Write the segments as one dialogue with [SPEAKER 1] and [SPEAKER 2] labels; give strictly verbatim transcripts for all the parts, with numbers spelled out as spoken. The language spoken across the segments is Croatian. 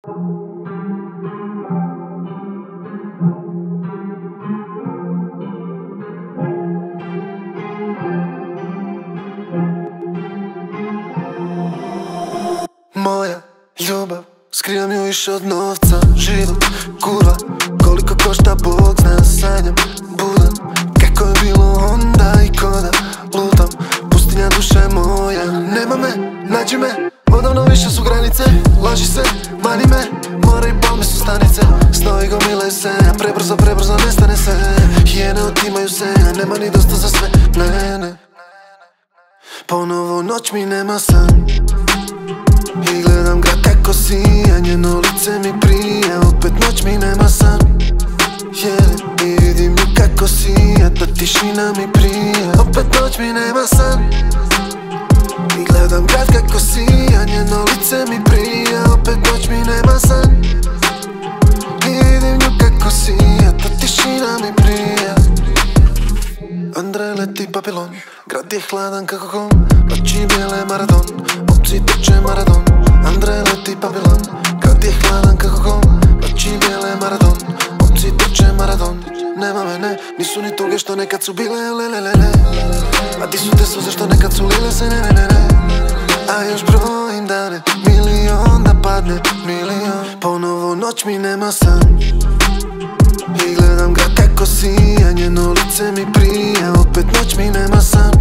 [SPEAKER 1] Moja ljubav, skrivam ju više od novca. Život, kurva, koliko košta Bog zna. Sanjam, budam, kako je bilo onda i koda lutam. Pustinja duše moja, nema me, nađi me. Odavno više su granice, laži se, mani me. More i palme su stanice, snovi gomile se. A prebrzo, prebrzo nestane se. Hijene otimaju se, a nema ni dosta za sve. Ne, ne. Ponovo noć mi nema san i gledam grad kako sija, njeno lice mi prije. Opet noć mi nema san, yeah. I vidim ju kako sija, ta tišina mi prije. Opet noć mi nema san i gledam grad kako sija, njeno lice mi prije. Opet noć mi nema san i vidim ju kako sija, ta tišina mi prije. Andrej leti Papillon, grad je hladan kako kom, noći bijele maraton, momci trče maraton. Andrej leti Papillon, grad je hladan kako kom, noći bijele maraton, momci trče maraton. Nema mene, nisu ni tuge što nekad su bile, le le le le. A ti su te suze što nekad su lile se, ne ne ne ne. A još brojim dane, milion da padne, milion. Ponovo noć mi nema san i gledam grad kako sija, njeno lice mi prije. Opet noć mi nema san,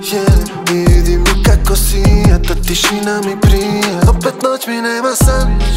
[SPEAKER 1] yeah. I vidim ju kako sija, ta tišina mi prije. Opet noć mi nema san